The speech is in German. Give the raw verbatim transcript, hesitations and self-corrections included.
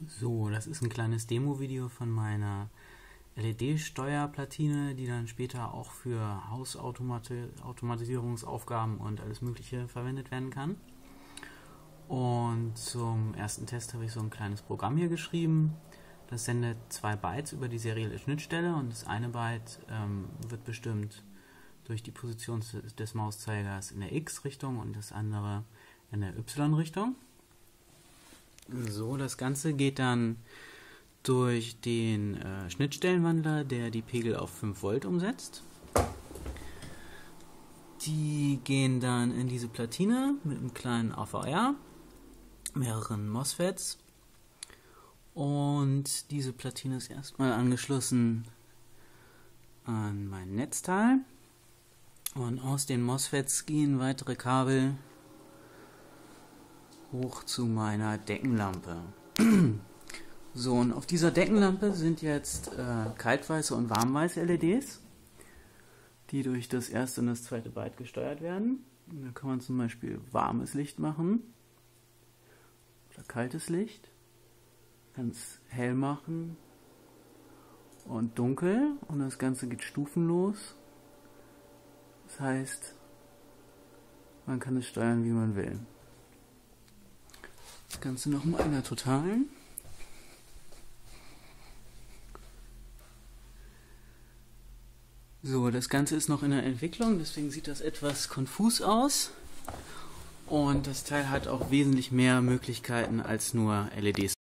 So, das ist ein kleines Demo-Video von meiner L E D-Steuerplatine, die dann später auch für Hausautomatisierungsaufgaben und alles Mögliche verwendet werden kann. Und zum ersten Test habe ich so ein kleines Programm hier geschrieben. Das sendet zwei Bytes über die serielle Schnittstelle und das eine Byte ähm, wird bestimmt durch die Position des, des Mauszeigers in der X-Richtung und das andere in der Y-Richtung. So, das Ganze geht dann durch den äh, Schnittstellenwandler, der die Pegel auf fünf Volt umsetzt. Die gehen dann in diese Platine mit einem kleinen A V R, mehreren MOSFETs, und diese Platine ist erstmal angeschlossen an mein Netzteil und aus den MOSFETs gehen weitere Kabel hoch zu meiner Deckenlampe. So, und auf dieser Deckenlampe sind jetzt äh, kaltweiße und warmweiße L E Ds, die durch das erste und das zweite Byte gesteuert werden. Da kann man zum Beispiel warmes Licht machen oder kaltes Licht, ganz hell machen und dunkel, und das Ganze geht stufenlos. Das heißt, man kann es steuern, wie man will. Das Ganze nochmal in der totalen. So, das Ganze ist noch in der Entwicklung, deswegen sieht das etwas konfus aus. Und das Teil hat auch wesentlich mehr Möglichkeiten als nur L E Ds.